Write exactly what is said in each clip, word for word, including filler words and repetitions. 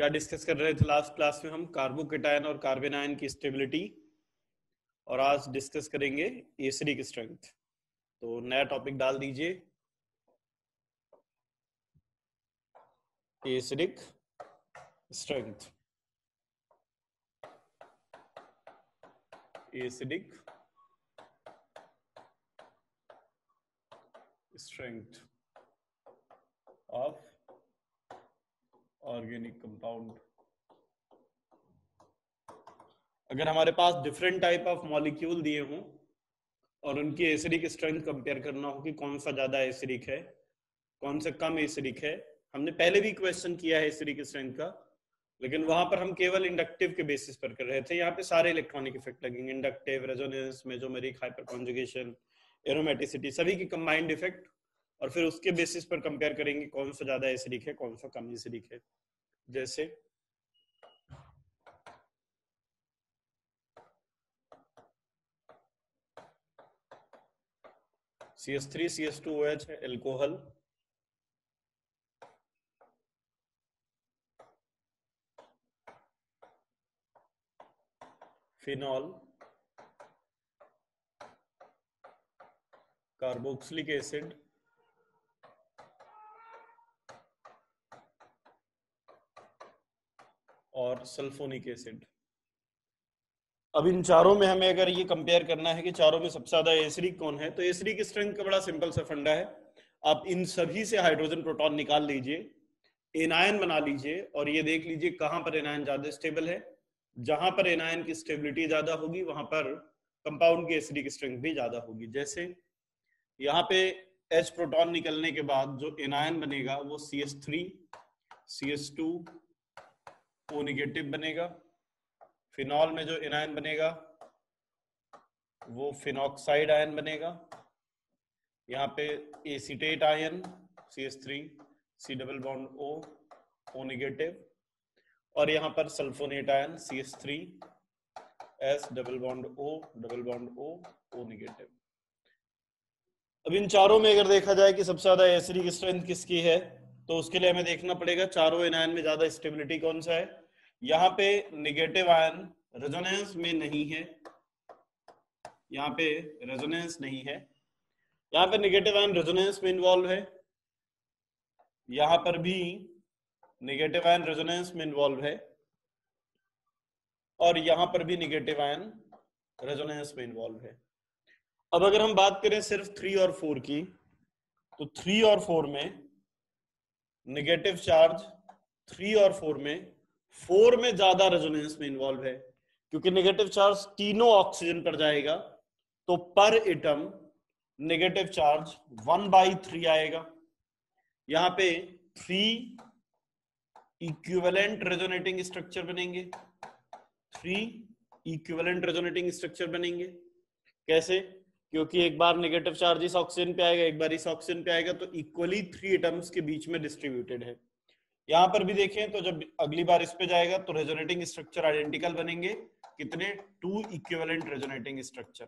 क्या डिस्कस कर रहे थे लास्ट क्लास में हम? कार्बोकेटायन और कार्बन आयन की स्टेबिलिटी, और आज डिस्कस करेंगे एसिडिक स्ट्रेंथ। तो नया टॉपिक डाल दीजिए, acidic strength. Acidic strength of organic compound. अगर हमारे पास डिफरेंट टाइप ऑफ मॉलिक्यूल दिए हों और उनकी एसिडिक स्ट्रेंथ कंपेयर करना हो कि कौन सा ज्यादा एसिडिक है, कौन सा कम एसिडिक है। हमने पहले भी क्वेश्चन किया है एसिडिक स्ट्रेंथ का, लेकिन वहां पर हम केवल इंडक्टिव के बेसिस पर कर रहे थे। यहाँ पे सारे इलेक्ट्रॉनिक इफेक्ट लगेंगे, inductive, resonance, mesomeric, hyperconjugation, aromaticity, सभी की कंबाइंड इफेक्ट, और फिर उसके बेसिस पर कंपेयर करेंगे कौन सा ज्यादा एसिडिक है, कौन सा कम एसिडिक है। जैसे C H three C H two O H है एल्कोहल, फिनॉल, कार्बोक्सिलिक एसिड, और सल्फोनिक एसिड। अब इन चारों में हमें अगर ये कंपेयर करना है कि चारों में सबसे ज्यादा एसिडिक कौन है, तो एसिडिक स्ट्रेंथ का बड़ा सिंपल सा फंडा है। आप इन सभी से हाइड्रोजन प्रोटॉन निकाल लीजिए, एनायन बना लीजिए, और ये देख लीजिए कहां पर एनायन ज्यादा स्टेबल है। जहां पर एनायन की स्टेबिलिटी ज्यादा होगी वहां पर कंपाउंड की एसिडिक स्ट्रेंथ भी ज्यादा होगी। जैसे यहाँ पे H प्रोटॉन निकलने के बाद जो एनायन बनेगा वो C H three C H two O negative बनेगा। फिनॉल में जो एनायन बनेगा वो फिनॉक्साइड आयन बनेगा। यहाँ पे acetate ion C H three C double bond O O negative, और यहाँ पर sulphonate ion C H three S double bond O double bond O O negative. अब इन चारों में अगर देखा जाए कि सबसे ज्यादा एसिडिक स्ट्रेंथ किसकी है, तो उसके लिए हमें देखना पड़ेगा चारों एनायन में ज्यादा स्टेबिलिटी कौन सा है। यहाँ पे निगेटिव आयन रेजोनेंस में नहीं है, यहाँ पे रेजोनेंस नहीं है, यहाँ पे निगेटिव आयन रेजोनेंस में इन्वॉल्व है, यहाँ पर भी निगेटिव आयन रेजोनेंस में इन्वॉल्व है, और यहाँ पर भी निगेटिव आयन रेजोनेंस में इन्वॉल्व है। अब अगर हम बात करें सिर्फ थ्री और फोर की, तो थ्री और फोर में निगेटिव चार्ज, थ्री और फोर में, फोर में ज्यादा रेजोनेंस में इन्वॉल्व है, क्योंकि नेगेटिव चार्ज तीनों ऑक्सीजन पर जाएगा, तो पर atom negative charge one by three आएगा। यहाँ पे थ्री इक्विवेलेंट रेजोनेटिंग स्ट्रक्चर बनेंगे, थ्री इक्विवेलेंट रेजोनेटिंग स्ट्रक्चर बनेंगे। कैसे? क्योंकि एक बार नेगेटिव चार्ज इस ऑक्सीजन पे आएगा, एक बार इस ऑक्सीजन पे आएगा, तो इक्वली थ्री एटम्स के बीच में डिस्ट्रीब्यूटेड है। यहां पर भी देखें तो जब अगली बार इस पे जाएगा तो रेजोनेटिंग स्ट्रक्चर आइडेंटिकल बनेंगे, कितने? Two equivalent resonating structure.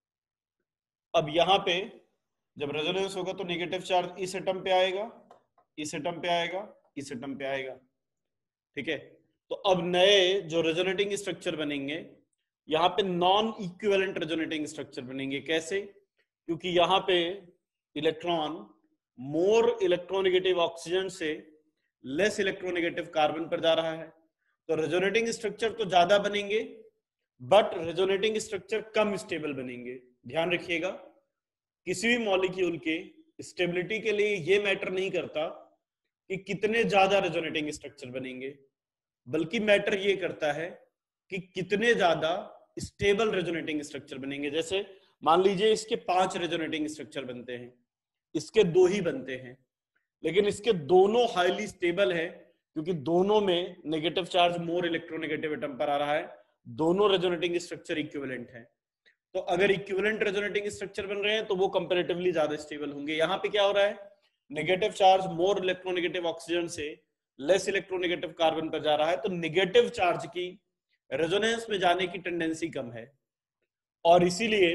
अब यहाँ पे जब रेजोनेंस होगा तो नेगेटिव चार्ज इस एटम पे आएगा, इस एटम पे आएगा, इस एटम पे आएगा। ठीक है, तो अब नए जो रेजोनेटिंग स्ट्रक्चर बनेंगे, यहाँ पे नॉन इक्विवेलेंट रेजोनेटिंग स्ट्रक्चर बनेंगे। कैसे? क्योंकि यहाँ पे इलेक्ट्रॉन मोर इलेक्ट्रोनेगेटिव ऑक्सीजन से लेस इलेक्ट्रोनेगेटिव कार्बन पर जा रहा है, तो रेजोनेटिंग स्ट्रक्चर तो ज्यादा बनेंगे, बट रेजोनेटिंग स्ट्रक्चर कम स्टेबल बनेंगे। ध्यान रखिएगा, किसी भी मॉलिक्यूल के स्टेबिलिटी के लिए ये मैटर नहीं करता कि कितने ज्यादा रेजोनेटिंग स्ट्रक्चर बनेंगे, बल्कि मैटर ये करता है कि कितने ज्यादा स्टेबल रेजोनेटिंग स्ट्रक्चर बनेंगे। जैसे मान लीजिए इसके पांच रेजोनेटिंग स्ट्रक्चर बनते हैं, इसके दो ही बनते हैं, लेकिन इसके दोनों हाईली स्टेबल है, क्योंकि दोनों में negative charge more electronegative atom पर आ रहा है, दोनों रेजोनेटिंग स्ट्रक्चर इक्विवेलेंट है। तो अगर इक्विवेलेंट रेजोनेटिंग स्ट्रक्चर बन रहे हैं तो वो कंपैरेटिवली ज्यादा स्टेबल होंगे। यहाँ पे क्या हो रहा है? Negative charge more electronegative oxygen से लेस इलेक्ट्रोनेगेटिव कार्बन पर जा रहा है, तो नेगेटिव चार्ज की रेजोनेंस में जाने की टेंडेंसी कम है, और इसीलिए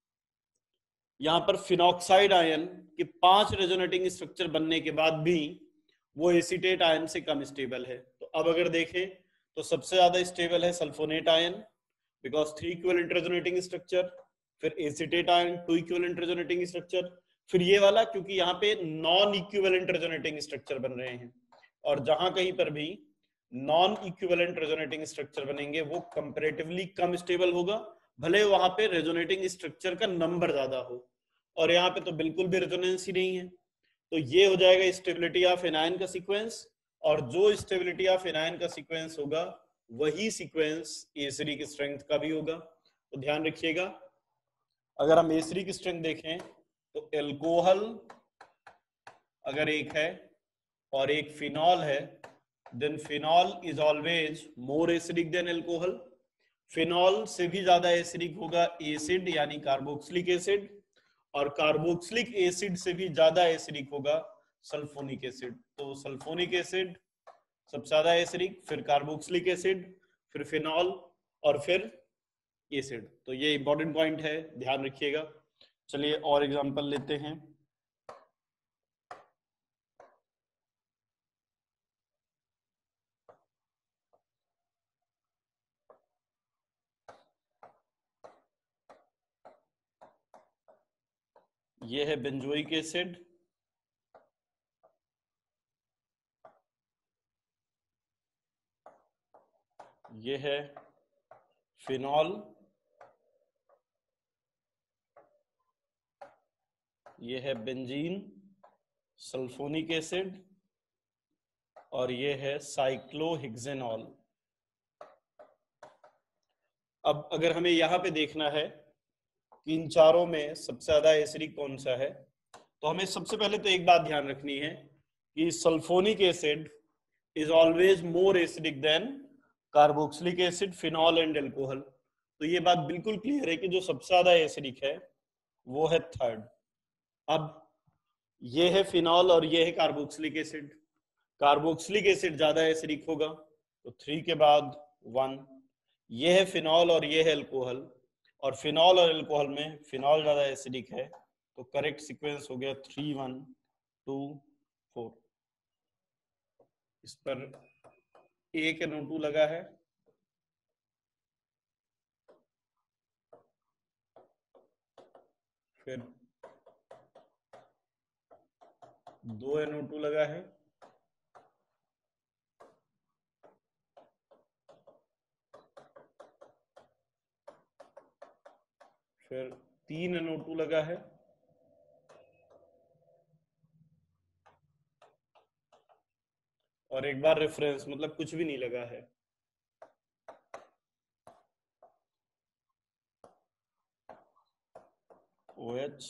यहां पर फिनॉक्साइड आयन के पांच रेजोनेटिंग स्ट्रक्चर बनने के बाद भी वो एसीटेट आयन से कम स्टेबल है। तो अब अगर देखें तो सबसे ज्यादा स्टेबल है sulphonate ion, because three equivalent resonating structure, फिर acetate ion two equivalent resonating structure, फिर ये वाला क्योंकि यहाँ पे नॉन इक्विवेलेंट रेजोनेटिंग स्ट्रक्चर बन रहे हैं, और जहां कहीं पर भी नॉन इक्विवेलेंट रेजोनेटिंग स्ट्रक्चर बनेंगे वो कंपैरेटिवली कम स्टेबल होगा, भले वहां पे रेजोनेटिंग स्ट्रक्चर का नंबर ज्यादा हो, और यहाँ पे तो बिल्कुल भी रेजोनेंस ही नहीं है। तो ये हो जाएगा स्टेबिलिटी ऑफ एनायन का सीक्वेंस, और जो स्टेबिलिटी ऑफ एनायन का सीक्वेंस होगा वही सीक्वेंस एसिडिक स्ट्रेंथ का भी होगा। तो ध्यान रखिएगा, अगर हम एसिडिक स्ट्रेंथ देखें तो एल्कोहल अगर एक है और एक फिनॉल है, then phenol is always more acidic than alcohol. Phenol से भी ज्यादा एसिडिक होगा एसिड यानी कार्बोक्सिलिक एसिड, और कार्बोक्सिलिक एसिड से भी ज्यादा एसिडिक होगा सल्फोनिक एसिड। तो सल्फोनिक एसिड सबसे ज्यादा एसिडिक, फिर कार्बोक्सिलिक एसिड, फिर फिनॉल, और फिर एसिड। तो ये इंपॉर्टेंट पॉइंट है, ध्यान रखिएगा। चलिए और एग्जांपल लेते हैं। ये है बेंजोइक एसिड, ये है फिनॉल, ये है बेंजीन सल्फोनिक एसिड, और ये है साइक्लोहेक्सेनॉल। अब अगर हमें यहाँ पे देखना है कि इन चारों में सबसे ज्यादा एसिडिक कौन सा है, तो हमें सबसे पहले तो एक बात ध्यान रखनी है कि sulphonic acid is always more acidic than carboxylic acid, phenol and alcohol. तो ये बात बिल्कुल क्लियर है कि जो सबसे ज्यादा एसिडिक है वो है थर्ड। अब ये है फिनॉल और ये है कार्बोक्सिलिक एसिड, कार्बोक्सिलिक एसिड ज्यादा एसिडिक होगा, तो थ्री के बाद वन। ये है फिनॉल और ये है एल्कोहल, और फिनॉल और एल्कोहल में फिनॉल ज्यादा एसिडिक है, तो करेक्ट सीक्वेंस हो गया थ्री वन टू फोर। इस पर एक एन ओ टू लगा है, फिर दो एन ओ टू लगा है, फिर तीन एन ओ टू लगा है, और एक बार रेफरेंस, मतलब कुछ भी नहीं लगा है। OH,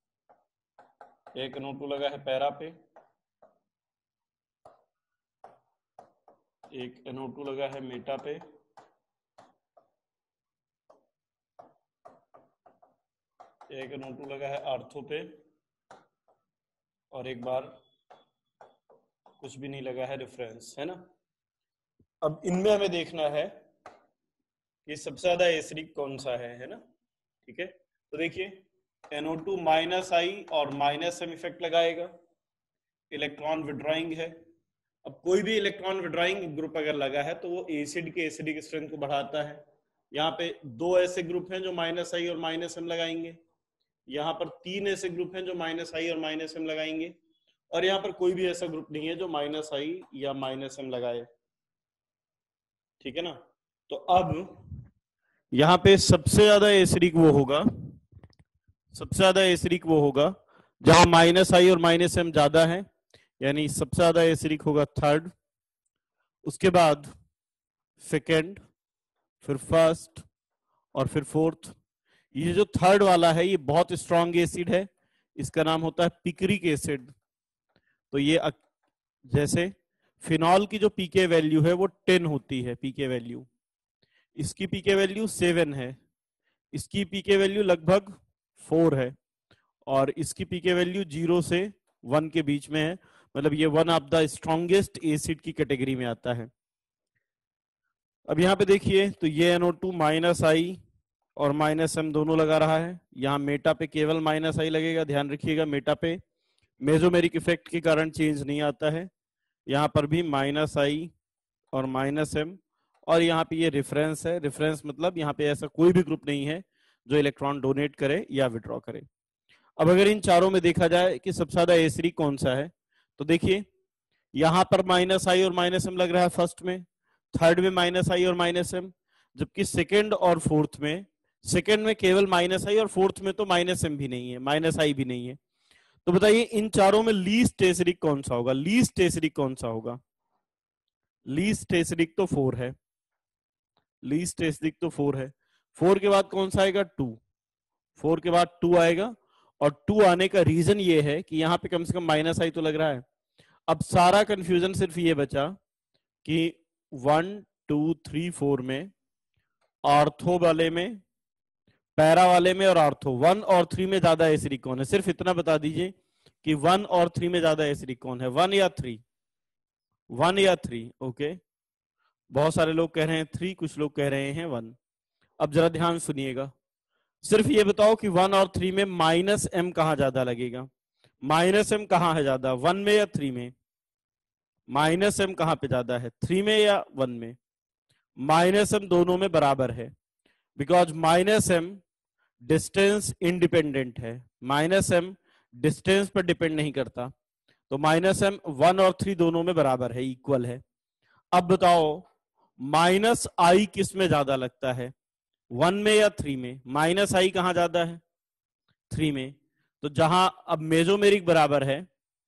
एक एन ओ टू लगा है पैरा पे, एक एन ओ टू लगा है मेटा पे, एक एन ओ टू लगा है आर्थो पे, और एक बार कुछ भी नहीं लगा है रेफरेंस, है ना। अब इनमें हमें देखना है कि सबसे ज्यादा एसिडिक कौन सा है, है ना। ठीक है, तो देखिए N O two minus I और माइनस एम इफेक्ट लगाएगा, इलेक्ट्रॉन विड्रॉइंग है। अब कोई भी इलेक्ट्रॉन विड्रॉइंग ग्रुप अगर लगा है तो वो एसिड के एसिडिक स्ट्रेंथ को बढ़ाता है। यहाँ पे दो ऐसे ग्रुप हैं जो माइनस आई और माइनस एम लगाएंगे, यहाँ पर तीन ऐसे ग्रुप हैं जो माइनस आई और माइनस एम लगाएंगे, और यहाँ पर कोई भी ऐसा ग्रुप नहीं है जो माइनस आई या माइनस एम लगाए। ठीक है ना। तो अब यहाँ पे सबसे ज्यादा एसिडिक वो होगा, सबसे ज्यादा एसिडिक वो होगा जहां माइनस आई और माइनस एम ज्यादा है, यानी सबसे ज्यादा एसिडिक होगा थर्ड, उसके बाद सेकेंड, फिर फर्स्ट, और फिर फोर्थ। ये जो थर्ड वाला है ये बहुत स्ट्रॉन्ग एसिड है, इसका नाम होता है पिक्रिक एसिड। तो ये जैसे फिनॉल की जो पीके वैल्यू है वो टेन होती है, पीके वैल्यू, इसकी पीके वैल्यू सेवन है, इसकी पीके वैल्यू लगभग फोर है, और इसकी पीके वैल्यू जीरो से वन के बीच में है, मतलब ये one of the strongest acid की कैटेगरी में आता है। अब यहाँ पे देखिए तो ये N O two minus I और माइनस एम दोनों लगा रहा है, यहाँ मेटा पे केवल माइनस आई लगेगा, ध्यान रखिएगा मेटा पे मेसोमेरिक इफेक्ट के कारण चेंज नहीं आता है, यहाँ पर भी माइनस आई और माइनस एम, और यहाँ पे ये रेफरेंस है। रेफरेंस मतलब यहाँ पे ऐसा कोई भी ग्रुप नहीं है जो इलेक्ट्रॉन डोनेट करे या विड्रॉ करे। अब अगर इन चारों में देखा जाए कि सबसे ज्यादा एसिडिक कौन सा है, तो देखिए यहां पर माइनस आई और माइनस एम लग रहा है फर्स्ट में, थर्ड में माइनस आई और माइनस एम, जबकि सेकेंड और फोर्थ में, सेकेंड में केवल माइनस आई और फोर्थ में तो माइनस एम भी नहीं है, माइनस आई भी नहीं है। तो बताइए इन चारों में लीस्ट एसिडिक कौन सा होगा? लीस्ट एसिडिक कौन सा होगा? लीस्ट एसिडिक तो फोर है, लीस्ट एसिडिक तो फोर है। फोर के बाद कौन सा आएगा? टू। फोर के बाद टू आएगा, और टू आने का रीजन ये है कि यहां पे कम से कम माइनस आई तो लग रहा है। अब सारा कंफ्यूजन सिर्फ ये बचा कि वन टू थ्री फोर में, ऑर्थो वाले में, पैरा वाले में और ऑर्थो वन और थ्री में ज्यादा एसिडिक कौन है? सिर्फ इतना बता दीजिए कि वन और थ्री में ज्यादा एसिडिक कौन है, वन या थ्री? वन या थ्री? ओके, बहुत सारे लोग कह रहे हैं थ्री, कुछ लोग कह रहे हैं वन। अब जरा ध्यान सुनिएगा, सिर्फ ये बताओ कि वन और थ्री में माइनस एम कहां ज्यादा लगेगा? माइनस एम कहां है ज्यादा, वन में या थ्री में? माइनस एम कहां पे ज्यादा है, थ्री में या वन में? माइनस एम दोनों में बराबर है, because minus M distance independent है, माइनस एम डिस्टेंस पर डिपेंड नहीं करता। तो माइनस एम वन और थ्री दोनों में बराबर है, इक्वल है। अब बताओ माइनस आई किस में ज्यादा लगता है, वन में या थ्री में? माइनस आई कहां ज्यादा है? थ्री में। तो जहां अब मेजोमेरिक बराबर है,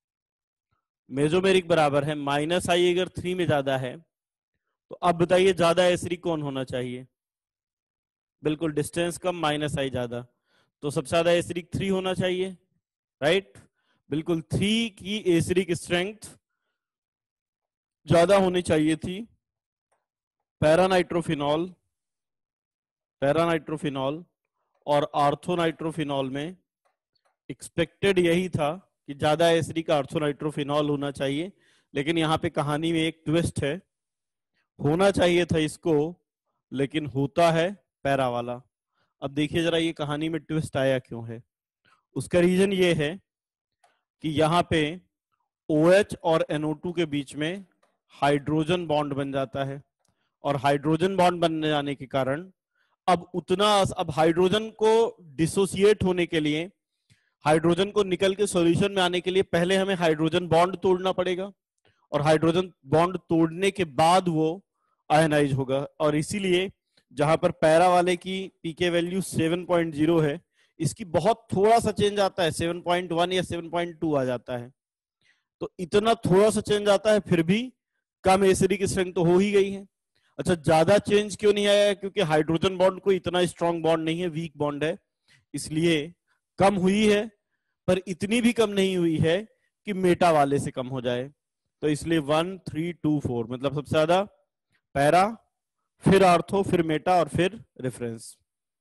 मेजोमेरिक बराबर है, माइनस आई अगर थ्री में ज्यादा है, तो अब बताइए ज्यादा एसिडिक कौन होना चाहिए? बिल्कुल डिस्टेंस कम, माइनस आई ज्यादा, तो सबसे ज्यादा एसिडिक थ्री होना चाहिए, राइट? बिल्कुल थ्री की एसिडिक स्ट्रेंथ ज्यादा होनी चाहिए थी पैरानाइट्रोफिनॉल, पैरानाइट्रोफिनॉल और आर्थोनाइट्रोफिनॉल में। एक्सपेक्टेड यही था कि ज्यादा एसिडिक आर्थोनाइट्रोफिनॉल होना चाहिए, लेकिन यहाँ पे कहानी में एक ट्विस्ट है, होना चाहिए था इसको लेकिन होता है पैरा वाला। अब देखिए जरा ये कहानी में ट्विस्ट आया क्यों है। उसका रीजन ये है कि यहाँ पे OH और एन ओ टू के बीच में हाइड्रोजन बॉन्ड बन जाता है, और हाइड्रोजन बॉन्ड बनने जाने के कारण अब उतना, अब हाइड्रोजन को डिसोसिएट होने के लिए, हाइड्रोजन को निकल के सॉल्यूशन में आने के लिए पहले हमें हाइड्रोजन बॉन्ड तोड़ना पड़ेगा, और हाइड्रोजन बॉन्ड तोड़ने के बाद वो आयनाइज होगा। और इसीलिए जहां पर पैरा वाले की pK value seven point zero है, इसकी बहुत थोड़ा सा चेंज आता है, सेवन पॉइंट वन या सेवन पॉइंट टू आ जाता है। तो इतना थोड़ा सा चेंज आता है, फिर भी कम एसिडिक स्ट्रेंथ तो हो ही गई है। अच्छा, ज्यादा चेंज क्यों नहीं आया? क्योंकि हाइड्रोजन बॉन्ड कोई इतना स्ट्रॉन्ग बॉन्ड नहीं है, वीक बॉन्ड है, इसलिए कम हुई है, पर इतनी भी कम नहीं हुई है कि मेटा वाले से कम हो जाए। तो इसलिए वन थ्री टू फोर मतलब सबसे ज्यादा पैरा, फिर आर्थो, फिर मेटा और फिर रेफरेंस।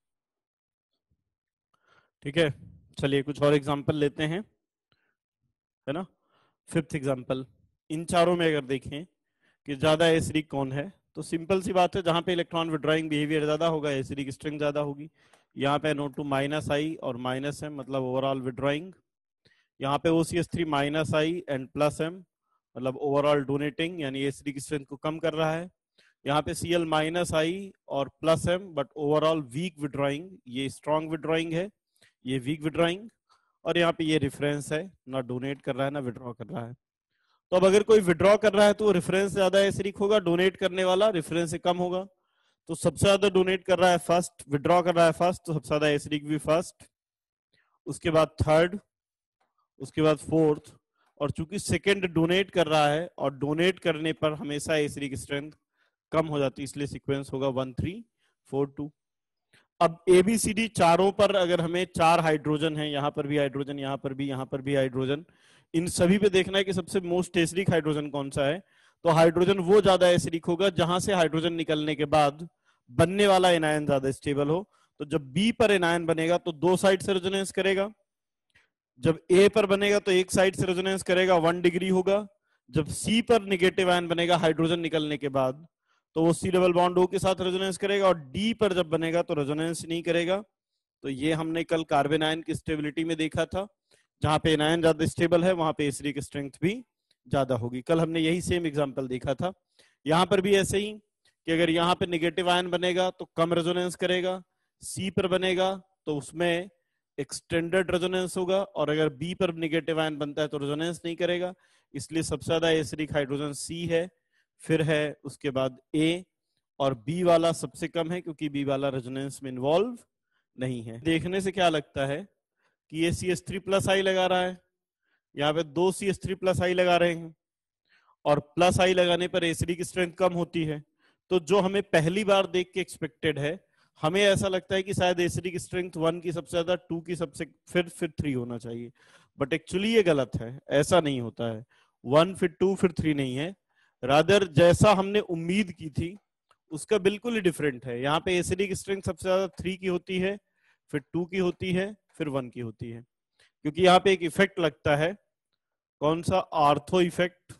ठीक है, चलिए कुछ और एग्जांपल लेते हैं, है ना। फिफ्थ एग्जांपल, इन चारों में अगर देखें कि ज्यादा एसिडिक कौन है, तो सिंपल सी बात है, जहां पे इलेक्ट्रॉन विड्रॉइंग बिहेवियर ज्यादा होगा एसिडिक स्ट्रेंथ ज्यादा होगी। यहाँ पे N O two minus I और माइनस एम मतलब ओवरऑल विड्रॉइंग। यहाँ पे O C S three minus I and plus M मतलब ओवरऑल डोनेटिंग, यानी एसिडिक स्ट्रेंथ को कम कर रहा है। यहाँ पे Cl माइनस आई और plus M but overall weak withdrawing, ये स्ट्रॉन्ग विड्रॉइंग है, ये वीक विड्रॉइंग। और यहाँ पे ये रेफरेंस है, ना डोनेट कर रहा है ना विड्रॉ कर रहा है। तो अब अगर कोई विड्रॉ कर रहा है तो रेफरेंस ज्यादा एसिडिक होगा, डोनेट करने वाला रेफरेंस से कम होगा। तो सबसे ज्यादा डोनेट कर रहा है फर्स्ट, विड्रॉ कर रहा है फर्स्ट, तो सबसे ज्यादा एसिडिक भी फर्स्ट, उसके बाद थर्ड, उसके बाद फोर्थ। और चूंकि सेकेंड डोनेट कर रहा है और डोनेट करने पर हमेशा एसिडिक स्ट्रेंथ कम हो जाती है, इसलिए सीक्वेंस होगा वन थ्री फोर टू। अब ए बी सी डी चारों पर अगर हमें चार हाइड्रोजन है, यहां पर भी हाइड्रोजन, यहां पर भी, यहां पर भी हाइड्रोजन, इन सभी पे देखना है कि सबसे मोस्ट एसिडिक हाइड्रोजन कौन सा है। तो हाइड्रोजन वो ज्यादा एसिडिक होगा जहां से हाइड्रोजन निकलने के बाद बनने वाला एनायन ज्यादा स्टेबल हो। तो जब बी पर एनायन बनेगा तो दो साइड से रेजोनेंस करेगा, जब ए पर बनेगा तो एक साइड से रेजोनेंस करेगा, वन डिग्री होगा। जब सी पर निगेटिव आयन बनेगा हाइड्रोजन निकलने के बाद, तो वो सी डबल बॉन्ड ओ के साथ रेजोनेंस करेगा, और डी पर जब बनेगा तो रेजोनेंस नहीं करेगा। तो ये हमने कल कार्बन आयन की स्टेबिलिटी में देखा था, जहां पे एनायन ज्यादा स्टेबल है वहां पे एसिडिक स्ट्रेंथ भी ज्यादा होगी। कल हमने यही सेम एग्जांपल देखा था यहां पर भी ऐसे ही कि अगर यहाँ पे नेगेटिव आयन बनेगा तो कम रेजोनेंस करेगा, सी पर बनेगा तो उसमें एक्सटेंडेड रेजोनेंस होगा, और अगर बी पर नेगेटिव आयन बनता है तो रेजोनेंस नहीं करेगा। इसलिए सबसे ज्यादा एसिडिक हाइड्रोजन सी है, फिर है उसके बाद ए, और बी वाला सबसे कम है क्योंकि बी वाला रेजोनेंस में इन्वॉल्व नहीं है। देखने से क्या लगता है कि ये C S three plus I लगा रहा है, यहाँ पे दो C S three plus I लगा रहे हैं, और प्लस आई लगाने पर एसिडिक स्ट्रेंथ कम होती है। तो जो हमें पहली बार देख के एक्सपेक्टेड है, हमें ऐसा लगता है कि शायद एसिडिक स्ट्रेंथ वन की सबसे ज्यादा, टू की सबसे, फिर फिर थ्री होना चाहिए, बट एक्चुअली ये गलत है, ऐसा नहीं होता है। वन फिर टू फिर थ्री नहीं है, रादर जैसा हमने उम्मीद की थी उसका बिल्कुल ही डिफरेंट है। यहाँ पे एसिडिक स्ट्रेंथ सबसे ज्यादा थ्री की होती है, फिर टू की होती है, फिर वन की होती है, क्योंकि यहाँ पे एक इफेक्ट लगता है, कौन सा, ortho effect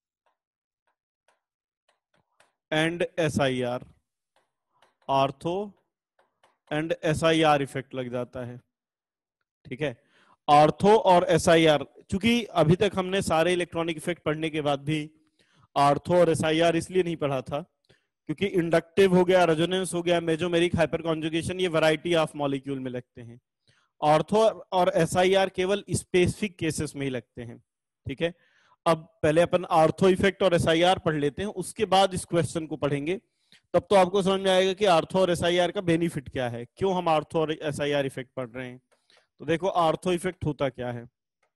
and S I R, ortho and S I R effect लग जाता है। ठीक है, आर्थो और एस आई आर, चूंकि अभी तक हमने सारे इलेक्ट्रॉनिक इफेक्ट पढ़ने के बाद भी आर्थो और एस आई आर इसलिए नहीं पढ़ा था क्योंकि इंडक्टिव हो गया, रेजोनेंस हो गया, मेसोमेरिक हाइपर कॉन्जुगेशन, ये वैरायटी ऑफ मॉलिक्यूल में लगते हैं। आर्थो और एस आई आर केवल स्पेसिफिक केसेस में ही लगते हैं। ठीक है, अब पहले अपन आर्थो इफेक्ट और एस आई आर पढ़ लेते हैं, उसके बाद इस क्वेश्चन को पढ़ेंगे, तब तो आपको समझ में आएगा कि आर्थो और एस आई आर का बेनिफिट क्या है, क्यों हम आर्थो और एस आई आर इफेक्ट पढ़ रहे हैं। तो देखो आर्थो इफेक्ट होता क्या है।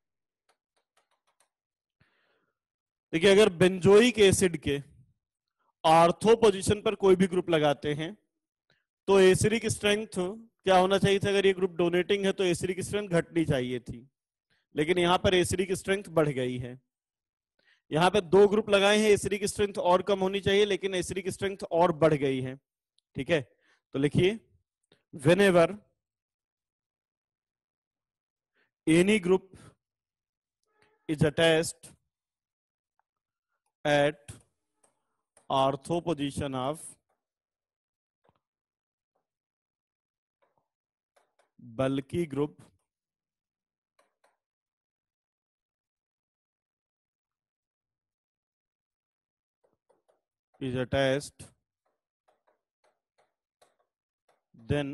देखिए, अगर बेंजोइक एसिड के आर्थो पोजीशन पर कोई भी ग्रुप लगाते हैं तो एसिडिक स्ट्रेंथ क्या होना चाहिए था, अगर ये ग्रुप डोनेटिंग है तो एसिडिक स्ट्रेंथ घटनी चाहिए थी, लेकिन यहां पर एसिडिक स्ट्रेंथ बढ़ गई है। यहां पे दो ग्रुप लगाए हैं, एसिडिक स्ट्रेंथ और कम होनी चाहिए, लेकिन एसिडिक स्ट्रेंथ और बढ़ गई है। ठीक है, तो लिखिए, whenever any group is attached at ortho position of bulky group is attached, then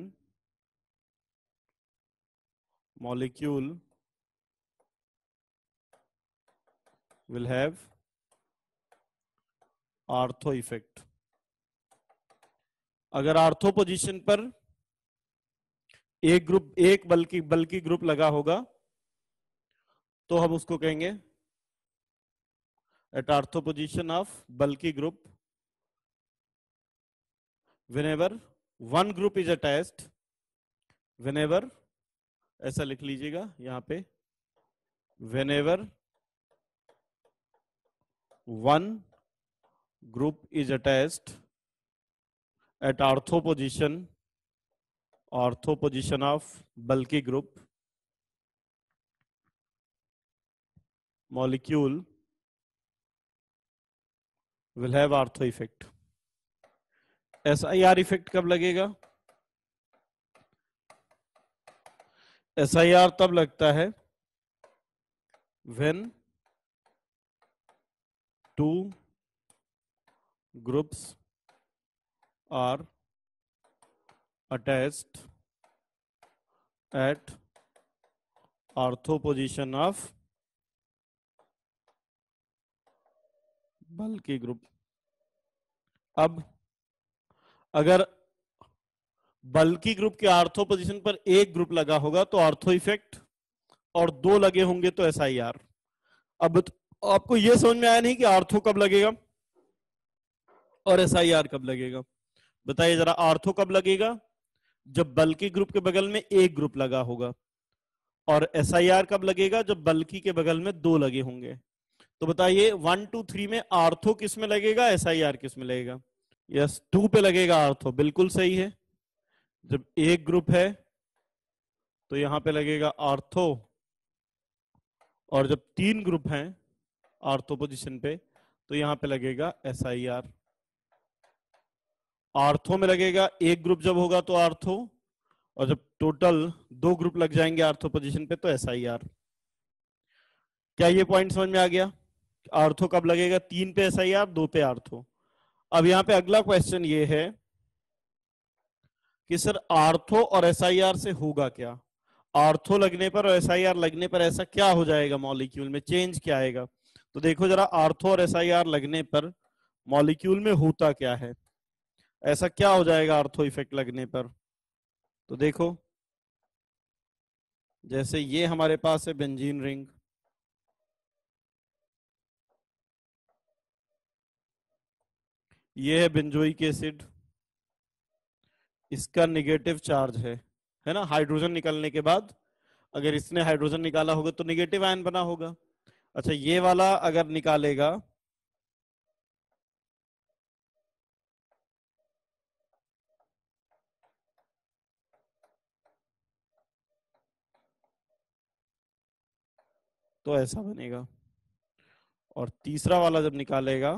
molecule will have ortho effect. अगर आर्थो पोजीशन पर एक ग्रुप, एक बल्कि बल्कि ग्रुप लगा होगा तो हम उसको कहेंगे at ortho position of bulky group, whenever one group is attached, whenever, ऐसा लिख लीजिएगा यहां पे, whenever one group is attached at ortho position, ortho position of bulky group, molecule will have ortho effect. S I R effect कब लगेगा? S I are तब लगता है when two groups are attached at ortho position of bulky group. अब अगर बल्कि group के ortho position पर एक ग्रुप लगा होगा तो आर्थो इफेक्ट, और दो लगे होंगे तो एस आई आर। अब आपको यह समझ में आया नहीं कि आर्थो कब लगेगा और एस आई आर कब लगेगा? बताइए जरा, आर्थो कब लगेगा? जब बल्कि ग्रुप के बगल में एक ग्रुप लगा होगा। और एस आई आर कब लगेगा? जब बल्कि के बगल में दो लगे होंगे। तो बताइए वन टू थ्री में आर्थो किस में लगेगा, एस आई आर किस में लगेगा? यस, टू पे लगेगा आर्थो, बिल्कुल सही है। जब एक ग्रुप है तो यहां पे लगेगा आर्थो, और जब तीन ग्रुप हैं आर्थो पोजीशन पे तो यहां पे लगेगा एस आई आर। आर्थो में लगेगा एक ग्रुप जब होगा तो आर्थो, और जब टोटल दो ग्रुप लग जाएंगे आर्थो पोजीशन पे तो एस आई आर। क्या ये पॉइंट समझ में आ गया? आर्थो कब लगेगा? तीन पे एस आई आर, दो पे आर्थो। अब यहाँ पे अगला क्वेश्चन ये है कि सर आर्थो और एसआईआर से होगा क्या, आर्थो लगने पर और एसआईआर लगने पर ऐसा क्या हो जाएगा, मॉलिक्यूल में चेंज क्या आएगा। तो देखो जरा आर्थो और एसआईआर लगने पर मॉलिक्यूल में होता क्या है, ऐसा क्या हो जाएगा आर्थो इफेक्ट लगने पर। तो देखो जैसे ये हमारे पास है बेंजीन रिंग, ये है बेंजोइक एसिड, इसका नेगेटिव चार्ज है है ना, हाइड्रोजन निकलने के बाद अगर इसने हाइड्रोजन निकाला होगा तो नेगेटिव आयन बना होगा। अच्छा ये वाला अगर निकालेगा तो ऐसा बनेगा, और तीसरा वाला जब निकालेगा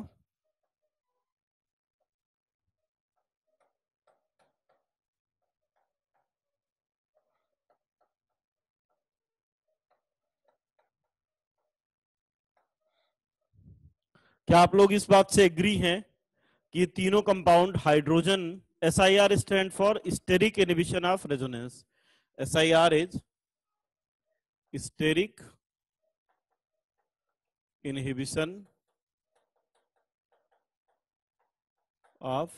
क्या आप लोग इस बात से एग्री हैं कि तीनों compound hydrogen, S I R stand for steric inhibition of resonance, S I R is steric inhibition of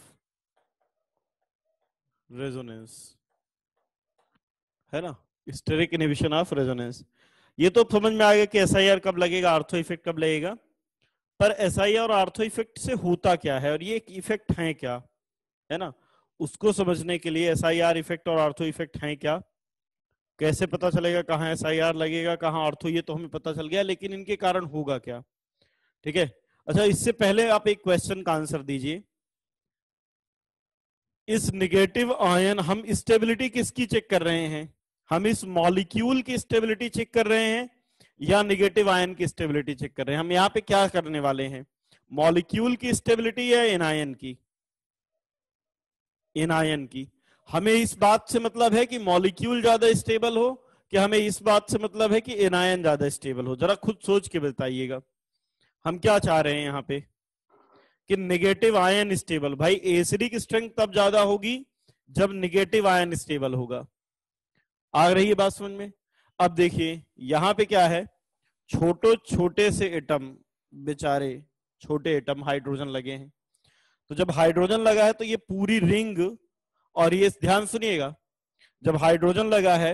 resonance, है ना, स्टेरिक इनहिबिशन ऑफ रेजोनेंस। ये तो समझ में आ गया कि एस आई आर कब लगेगा, आर्थो इफेक्ट कब लगेगा। पर एस आई आर और आर्थो इफेक्ट से होता क्या है और ये एक इफेक्ट है क्या, है ना, उसको समझने के लिए एस आई आर इफेक्ट और आर्थो इफेक्ट है क्या, कैसे पता चलेगा कहाँ एस आई आर लगेगा कहाँ आर्थो, ये तो हमें पता चल गया, लेकिन इनके कारण होगा क्या। ठीक है, अच्छा इससे पहले आप एक क्वेश्चन का आंसर दीजिए, इस निगेटिव आयन हम स्टेबिलिटी किसकी चेक कर रहे हैं, हम इस मॉलिक्यूल की स्टेबिलिटी चेक कर रहे हैं या निगेटिव आयन की स्टेबिलिटी चेक कर रहे हैं। हम यहाँ पे क्या करने वाले हैं, मॉलिक्यूल की स्टेबिलिटी या एनायन की, एनायन की। हमें इस बात से मतलब है कि मॉलिक्यूल ज्यादा स्टेबल हो कि हमें इस बात से मतलब है कि एनायन ज्यादा स्टेबल हो, जरा खुद सोच के बताइएगा हम क्या चाह रहे हैं यहाँ पे कि नेगेटिव आयन स्टेबल। भाई एसिडिक स्ट्रेंथ तब ज्यादा होगी जब नेगेटिव आयन स्टेबल होगा, आ रही है बात समझ में। अब देखिए यहां पे क्या है, छोटे छोटे से एटम, बेचारे छोटे एटम हाइड्रोजन लगे हैं, तो जब हाइड्रोजन लगा है तो ये पूरी रिंग, और ये ध्यान सुनिएगा जब हाइड्रोजन लगा है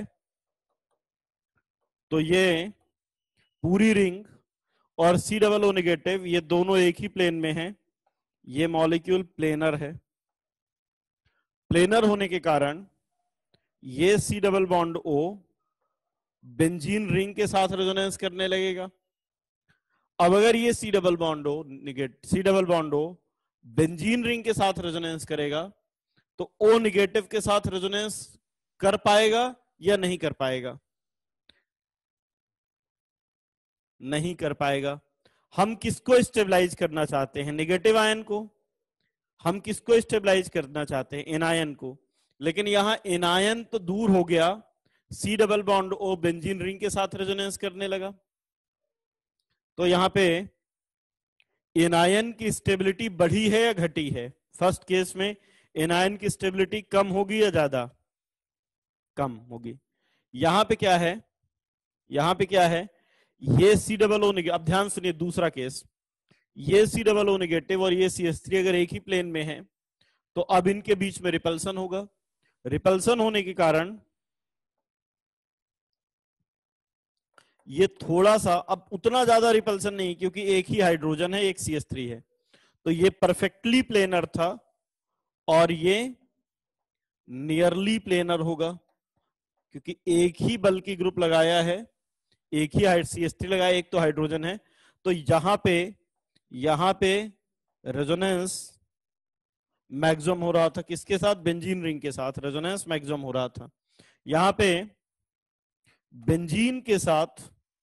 तो ये पूरी रिंग और सी डबल ओ नेगेटिव ये दोनों एक ही प्लेन में हैं, ये मॉलिक्यूल प्लेनर है, प्लेनर होने के कारण ये C double bond O benzene ring के साथ रेजोनेंस करने लगेगा। अब अगर ये C double bond O negative, C double bond O benzene ring के साथ रेजोनेंस करेगा तो ओ निगेटिव के साथ रेजोनेंस कर पाएगा या नहीं कर पाएगा, नहीं कर पाएगा। हम किसको स्टेबलाइज करना चाहते हैं, नेगेटिव आयन को, हम किसको स्टेबलाइज करना चाहते हैं, एनायन को, लेकिन यहां एनायन तो दूर हो गया, C double bond O benzene ring के साथ रेजोनेंस करने लगा, तो यहां पे एनायन की स्टेबिलिटी बढ़ी है या घटी है। फर्स्ट केस में एनायन की स्टेबिलिटी कम होगी या ज्यादा, कम होगी। यहां पे क्या है, यहां पे क्या है, ये सी डबल ओ नेगेटिव, अब ध्यान सुनिए दूसरा केस, ये सी डबल ओ नेगेटिव और ये सी एस थ्री अगर एक ही प्लेन में है तो अब इनके बीच में रिपल्सन होगा, रिपल्सन होने के कारण ये थोड़ा सा, अब उतना ज्यादा रिपल्सन नहीं क्योंकि एक ही हाइड्रोजन है एक सी एस थ्री है, तो ये परफेक्टली प्लेनर था और ये नियरली प्लेनर होगा क्योंकि एक ही बल की ग्रुप लगाया है, एक ही सी एस थ्री लगाया, एक तो हाइड्रोजन है, तो यहां पे यहां पे रेजोनेंस मैक्सिमम हो रहा था किसके साथ, बेंजीन रिंग के साथ रेजोनेंस मैक्सिमम हो रहा था। यहां पे बेंजीन के साथ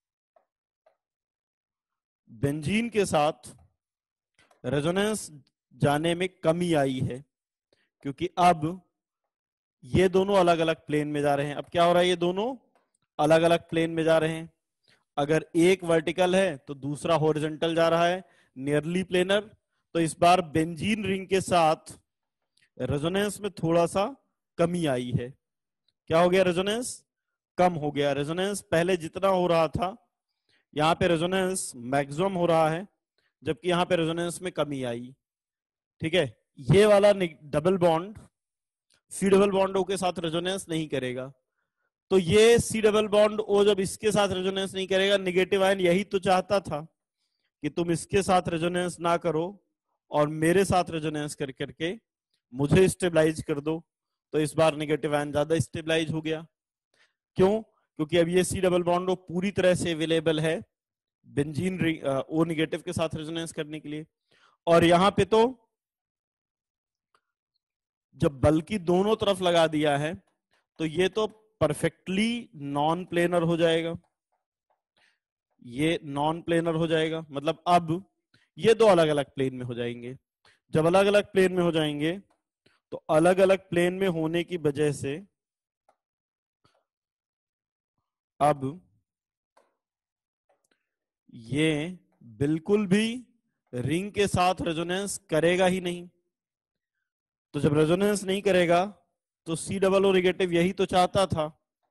बेंजीन के साथ रेजोनेंस जाने में कमी आई है क्योंकि अब ये दोनों अलग अलग प्लेन में जा रहे हैं। अब क्या हो रहा है, ये दोनों अलग अलग प्लेन में जा रहे हैं, अगर एक वर्टिकल है तो दूसरा हॉरिजॉन्टल जा रहा है, नियरली प्लेनर, तो इस बार बेंजीन रिंग के साथ रेजोनेंस में थोड़ा सा कमी आई है। क्या हो गया? रेजोनेंस कम हो गया। रेजोनेंस पहले जितना हो रहा था यहाँ पे रेजोनेंस मैक्सिमम हो रहा है, जबकि यहाँ पे रेजोनेंस में कमी आई। ठीक है, ये वाला double bond C double bond O के साथ रेजोनेंस नहीं करेगा। तो ये सी डबल बॉन्ड ओ जब इसके साथ रेजोनेंस नहीं करेगा, नेगेटिव आयन यही तो चाहता था कि तुम इसके साथ रेजोनेंस ना करो और मेरे साथ रेजोनेंस कर करके मुझे स्टेबलाइज कर दो। तो इस बार नेगेटिव आयन ज्यादा स्टेबलाइज हो गया। क्यों? क्योंकि अब ये सी डबल बॉन्ड ओ पूरी तरह से अवेलेबल है बेंजीन ओ नेगेटिव के साथ रेजोनेंस करने के लिए। और यहां पे तो जब बल्कि दोनों तरफ लगा दिया है तो ये तो परफेक्टली नॉन प्लेनर हो जाएगा। ये नॉन प्लेनर हो जाएगा, मतलब अब ये दो अलग अलग प्लेन में हो जाएंगे। जब अलग अलग प्लेन में हो जाएंगे तो अलग अलग प्लेन में होने की वजह से अब ये बिल्कुल भी रिंग के साथ रेजोनेंस करेगा ही नहीं। तो जब रेजोनेंस नहीं करेगा तो सी डबल ओ नेगेटिव यही तो चाहता था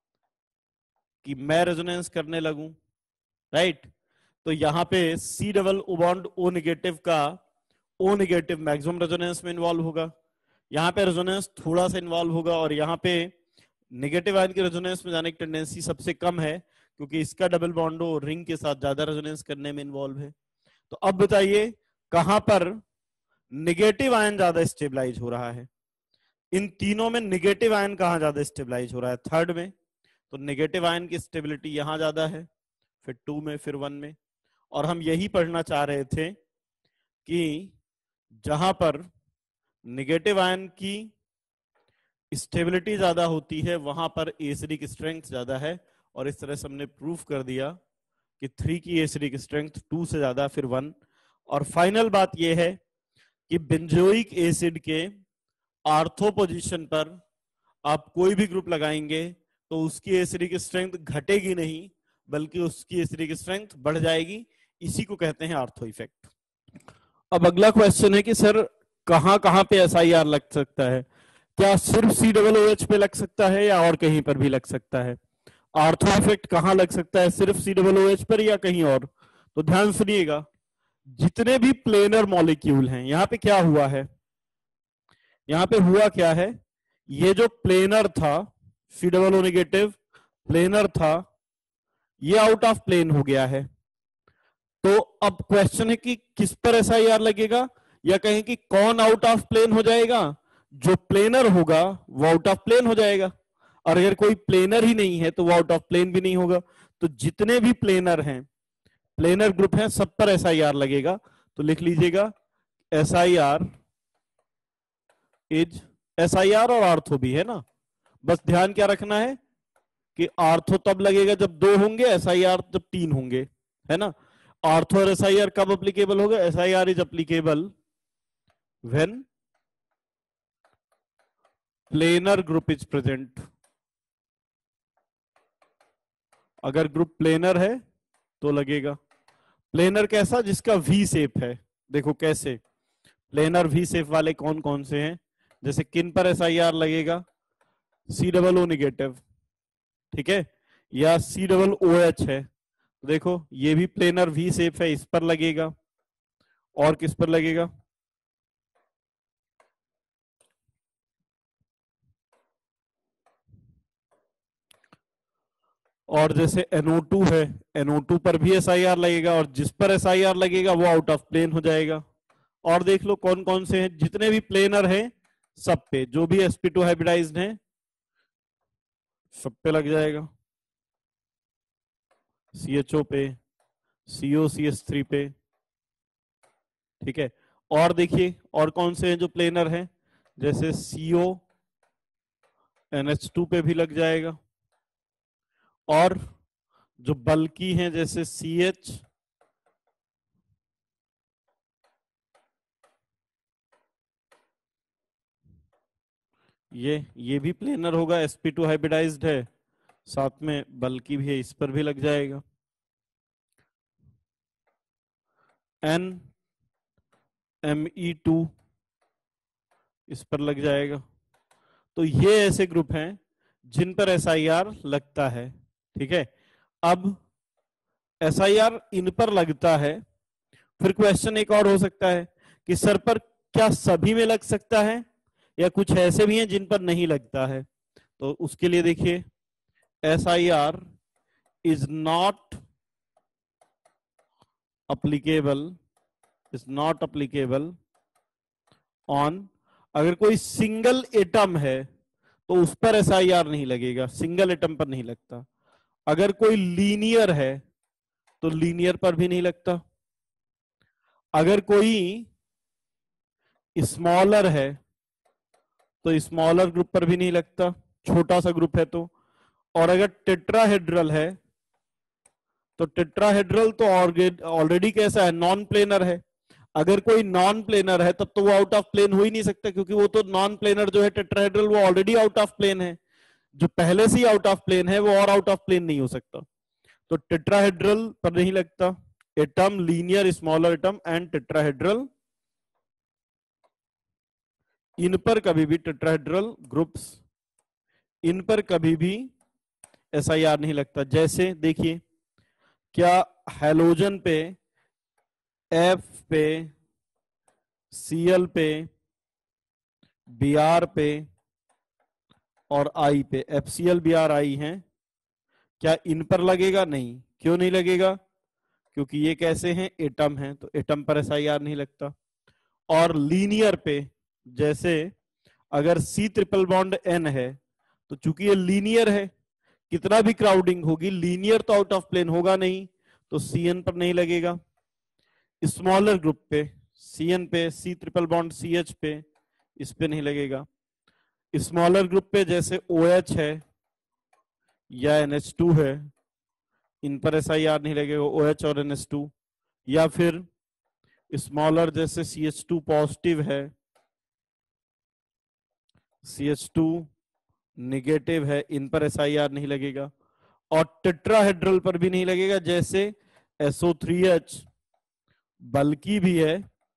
कि मैं रेजोनेंस करने लगूं, राइट। तो यहां पे C double O bond O negative का ओ नेगेटिव मैक्सिमम रेजोनेंस में इन्वॉल्व होगा, यहाँ पे रेजोनेंस थोड़ा सा इन्वॉल्व होगा, और यहाँ पे नेगेटिव आयन की रेजोनेंस में जाने की टेंडेंसी सबसे कम है क्योंकि इसका डबल बॉन्ड रिंग के साथ ज्यादा रेजोनेंस करने में इन्वॉल्व है। तो अब बताइए कहां पर नेगेटिव आयन ज्यादा स्टेबलाइज हो रहा है? इन तीनों में नेगेटिव आयन कहां ज्यादा स्टेबलाइज हो रहा है? थर्ड में। तो नेगेटिव आयन की स्टेबिलिटी यहां ज्यादा है, फिर टू में, फिर वन में। और हम यही पढ़ना चाह रहे थे कि जहां पर नेगेटिव आयन की स्टेबिलिटी ज्यादा होती है वहां पर एसिडिक स्ट्रेंथ ज्यादा है, और इस तरह से हमने प्रूफ कर दिया कि थ्री की एसिडिक स्ट्रेंथ टू से ज्यादा, फिर वन। और फाइनल बात यह है कि बेंजोइक एसिड के आर्थो पोजीशन पर आप कोई भी ग्रुप लगाएंगे तो उसकी एसिडिक स्ट्रेंथ घटेगी नहीं बल्कि उसकी एसिडिक स्ट्रेंथ बढ़ जाएगी। इसी को कहते हैं आर्थो इफेक्ट। अब अगला क्वेश्चन है कि सर कहां कहां पे एस आई आर लग सकता है? क्या सिर्फ सी डबल ओ एच पे लग सकता है या और कहीं पर भी लग सकता है? आर्थो इफेक्ट कहां लग सकता है, सिर्फ सी डबल ओ एच पर या कहीं और? तो ध्यान सुनिएगा, जितने भी प्लेनर मॉलिक्यूल हैं, यहां पे क्या हुआ है, यहां पे हुआ क्या है, ये जो प्लेनर था C double O negative planar था, ये आउट ऑफ प्लेन हो गया है। तो अब क्वेश्चन है कि किस पर एस आई आर लगेगा, या कहें कि कौन आउट ऑफ प्लेन हो जाएगा? जो प्लेनर होगा वो आउट ऑफ प्लेन हो जाएगा, और अगर कोई प्लेनर ही नहीं है तो वो आउट ऑफ प्लेन भी नहीं होगा। तो जितने भी प्लेनर हैं, प्लेनर ग्रुप हैं, सब पर एस आई आर लगेगा। तो लिख लीजिएगा S I R is, S I R और आर्थो भी है ना, बस ध्यान क्या रखना है कि आर्थो तब लगेगा जब दो होंगे, एस आई आर जब तीन होंगे, है ना। आर्थो और एस आई आर कब अप्लीकेबल होगा? S I R is applicable when planar group is present. अगर ग्रुप प्लेनर है तो लगेगा। प्लेनर कैसा? जिसका वी शेप है। देखो कैसे प्लेनर वी शेप वाले कौन कौन से हैं, जैसे किन पर एस आई आर लगेगा? सी डबल ओ निगेटिव, ठीक है, या सी डबल ओ एच है, तो देखो ये भी प्लेनर वी शेप है, इस पर लगेगा। और किस पर लगेगा? और जैसे एन ओ टू है, एन ओ टू पर भी एस आई आर लगेगा, और जिस पर एस आई आर लगेगा वो आउट ऑफ प्लेन हो जाएगा। और देख लो कौन कौन से हैं, जितने भी प्लेनर हैं सब पे, जो भी एस पी टू हाइब्रिडाइज्ड हैं सब पे लग जाएगा। सी एच ओ पे, सी ओ सी एस थ्री पे, ठीक है। और देखिए और कौन से हैं जो प्लेनर हैं, जैसे C O N H two पे भी लग जाएगा। और जो बल्कि हैं जैसे सी एच, ये ये भी प्लेनर होगा, एस पी टू हाइब्रिडाइज्ड है, साथ में बल्कि भी है, इस पर भी लग जाएगा। एन एम ई टू इस पर लग जाएगा। तो ये ऐसे ग्रुप हैं जिन पर एस आई आर लगता है। ठीक है, अब एस आई आर इन पर लगता है, फिर क्वेश्चन एक और हो सकता है कि सर पर क्या सभी में लग सकता है या कुछ ऐसे भी हैं जिन पर नहीं लगता है। तो उसके लिए देखिए, S I R is not applicable is not applicable on, अगर कोई सिंगल एटम है तो उस पर एस आई आर नहीं लगेगा, सिंगल एटम पर नहीं लगता। अगर कोई लीनियर है तो लीनियर पर भी नहीं लगता। अगर कोई स्मॉलर है तो स्मॉलर ग्रुप पर भी नहीं लगता, छोटा सा ग्रुप है तो। और अगर टेट्राहेड्रल है तो टेट्राहेड्रल तो ऑलरेडी कैसा है, नॉन प्लेनर है। अगर कोई नॉन प्लेनर है तब तो वो आउट ऑफ प्लेन हो ही नहीं सकता, क्योंकि वो तो नॉन प्लेनर जो है टेट्राहेड्रल वो ऑलरेडी आउट ऑफ प्लेन है। जो पहले से ही आउट ऑफ प्लेन है वो और आउट ऑफ प्लेन नहीं हो सकता। तो टेट्राहेड्रल पर नहीं लगता। Atom, linear, smaller atom and tetrahedral, इन पर कभी भी टेट्राहेड्रल ग्रुप्स, इन पर कभी भी एस आई आर नहीं लगता। जैसे देखिए, क्या हैलोजन पे, एफ पे, सीएल पे, बीआर पे और आई पे, एफसीएल, बीआर, आई हैं, क्या इन पर लगेगा? नहीं। क्यों नहीं लगेगा? क्योंकि ये कैसे हैं, एटम हैं, तो एटम पर एस आई आर नहीं लगता। और लीनियर पे, जैसे अगर सी ट्रिपल बॉन्ड एन है तो चूंकि ये लीनियर है, कितना भी क्राउडिंग होगी, लीनियर तो आउट ऑफ प्लेन होगा नहीं, तो सी एन पर नहीं लगेगा। स्मॉलर ग्रुप पे, सी एन पे, C triple bond C H पे, इस पे नहीं लगेगा। स्मॉलर ग्रुप पे जैसे ओ एच है या एन एच टू है, इन पर एस आई आर नहीं लगेगा, ओ एच और एन एच टू। या फिर स्मॉलर जैसे सी एच टू पॉजिटिव है, सी एच टू निगेटिव है, इन पर एस आई आर नहीं लगेगा। और टेट्राहेड्रल पर भी नहीं लगेगा, जैसे एस ओ थ्री एच बल्कि भी है